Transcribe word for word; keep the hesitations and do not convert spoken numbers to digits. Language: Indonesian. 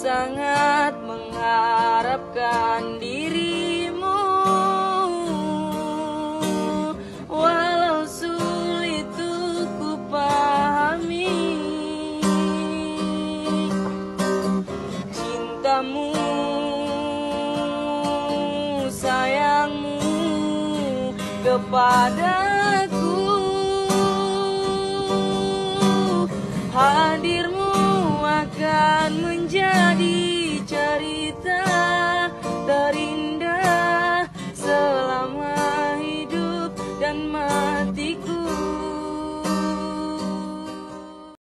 sangat mengharapkan dirimu. Walau sulit untuk ku pahami cintamu, sayangmu kepada